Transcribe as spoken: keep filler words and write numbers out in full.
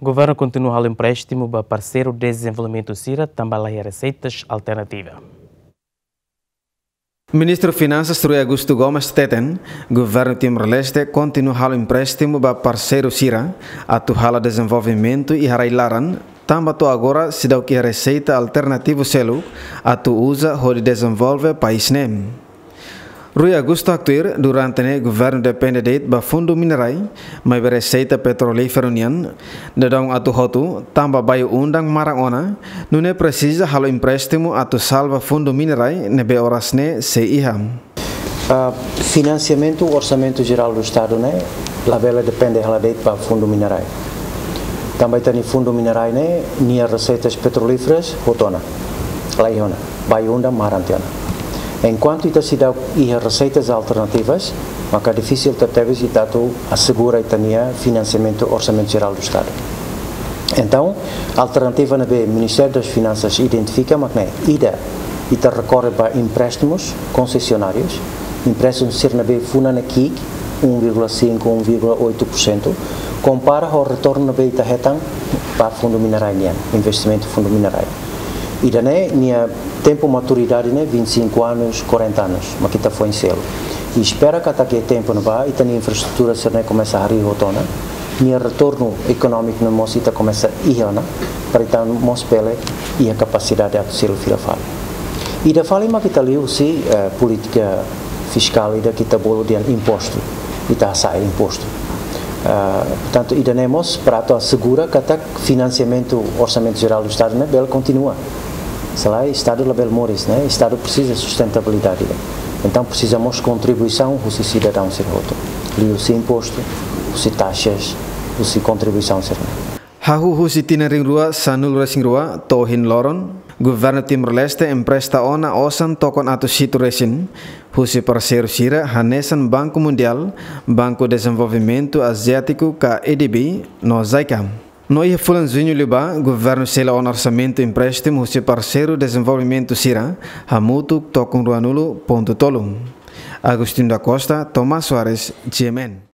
governo continua o empréstimo para parceiro de desenvolvimento Sira, também receitas alternativas. Ministro Finanças Rui Augusto Gomes Teten, governo Timor-Leste continua o empréstimo para parceiro Sira, atual desenvolvimento e harailaran, também agora se dá que a receita alternativa selo, atu usa o de desenvolve país nem. Rui Augusto actuir durante o governo depende de ba fundo minerai, mas a receita petrolífera união, dedão atu hotu, também baio undang marangona, não é precisa halo empréstimo atu salva fundo minerai nebe horas ne se iham. Uh, financiamento, orçamento geral do Estado, né? La vela depende hala de para fundo minerai. Também tem fundo minerai né, nia receitas petrolíferas, hotona, lá iona, baio undang marantiana. Enquanto ita se dá e receitas alternativas, maka difícil ter ita tu assegura ita nia financiamento orçamento geral do Estado. Então, a alternativa na B, Ministério das Finanças identifica, mas não é, ida ita recorre para empréstimos concessionários, empréstimos ser na B funa na K I C, um vírgula cinco, um vírgula oito por cento, compara ao retorno na B ita retang para fundo minerai nian, investimento fundo minerai. E daí, minha tempo maturidade né, vinte e cinco anos, quarenta anos, mas kita foi em selo. E espera que até que tempo não vá, e tem infraestrutura se não começa a rir rotona, minha retorno econômico não mostra ita começa a ir na, para então mostrar e a capacidade de ser fila fala. E da fala mas kita liu se uh, política fiscal e da kita bolo de imposto, e tá sai imposto. Uh, portanto, e daí nós para assegura que até financiamento orçamento geral do Estado né, bel continua. Sei lá, Estado label moris, né? Estado precisa de sustentabilidade. Né? Então precisamos contribuição os cidadãos ser outro. Liu-se imposto, os taxas, os contribuição ser. Hahu husi tinering rua sanul racing rua tohin loron governo Timor-Leste empresta ona osan tokon atu situ resin husi parceiro Sira hanesan Banco Mundial Banco Desenvolvimento Asiático ka E D B no Zaicam. No ia fulan junho liba, governo sela on orçamento empréstimo husi parceiro desenvolvimento Sira hamutu tokon ruanulo ponto tolum. Agostinho da Costa, Tomás Soares, G M N.